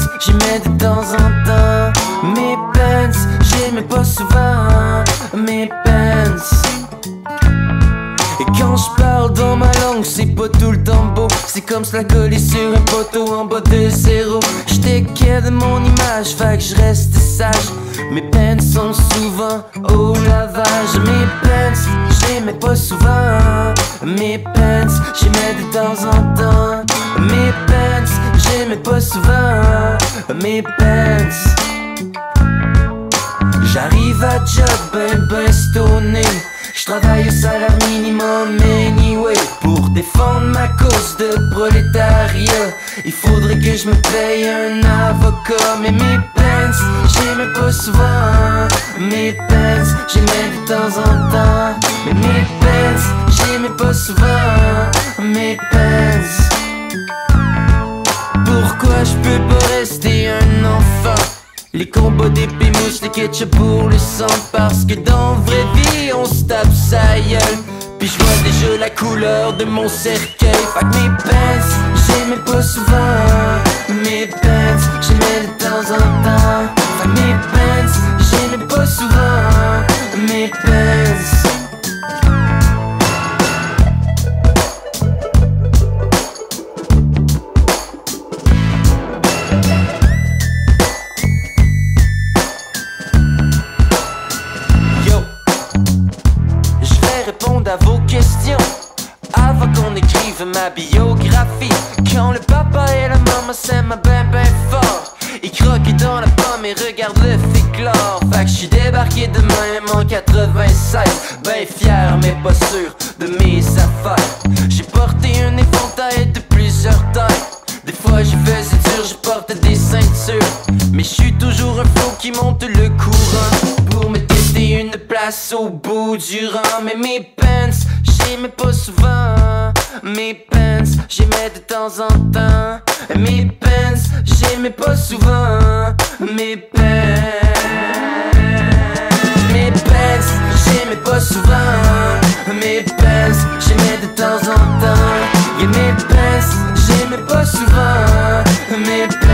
j'y mets de temps en temps. Mes pants, j'aimais pas souvent. Mes pants. Et quand je parle dans ma langue, c'est pas tout le temps beau. C'est comme cela collé sur un poteau en bas de zéro. J't'inquiet de mon image, fait que je reste sage. Mes pants sont souvent au lavage. Mes pants, j'aimais pas souvent. Mes pants, j'aimais de temps en temps. Mes pants, j'aimais pas souvent. Mes pants. J'arrive à job ben stoné. J'travaille au salaire minimum anyway. Pour défendre ma cause de prolétariat, il faudrait que je me paye un avocat. Mais mes pants, j'aimais pas souvent. Mes pants, j'aimais de temps en temps. Mais mes pants, j'aimais pas souvent. Mes pants. Pourquoi je peux pas rester un enfant? Les combats d'épée mouches, les ketchup pour le sang. Parce que dans vraie vie on se tape sa gueule. Puis je vois déjà la couleur de mon cercueil. Fait que mes pants, j'aimais pas souvent. Mes pants, j'aimais de temps en temps. Fait que mes pants, j'aimais pas souvent. Mes pants. Répondre à vos questions avant qu'on écrive ma biographie. Quand le papa et la maman s'aiment ben fort, ils croquent dans la pomme et regardent le féclore. Fait que j'suis débarqué de même en 96, ben fier mais pas sûr de mes affaires. J'ai porté un éventail de plusieurs tailles. Des fois je faisais dur, je portais des ceintures. Mais j'suis toujours un flot qui monte le courant pour me tester une place au bout du rang. Mais mes pants, j'aimais pas souvent. Mes pants, j'aimais de temps en temps. Mes pants, j'aimais pas souvent. Mes pants. Mes pants, j'aimais pas souvent. Mes pants, j'aimais de temps en temps. Et mes pants, j'aimais pas souvent. Mes pants.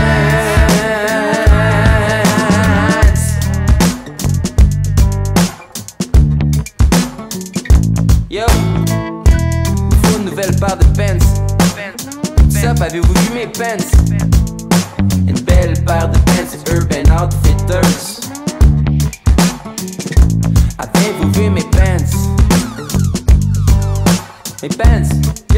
Yo, faut une nouvelle paire de pants. Sup, avez-vous vu mes pants? Une belle paire de pants Urban Outfitters. Avez-vous vu mes pants? Mes pants.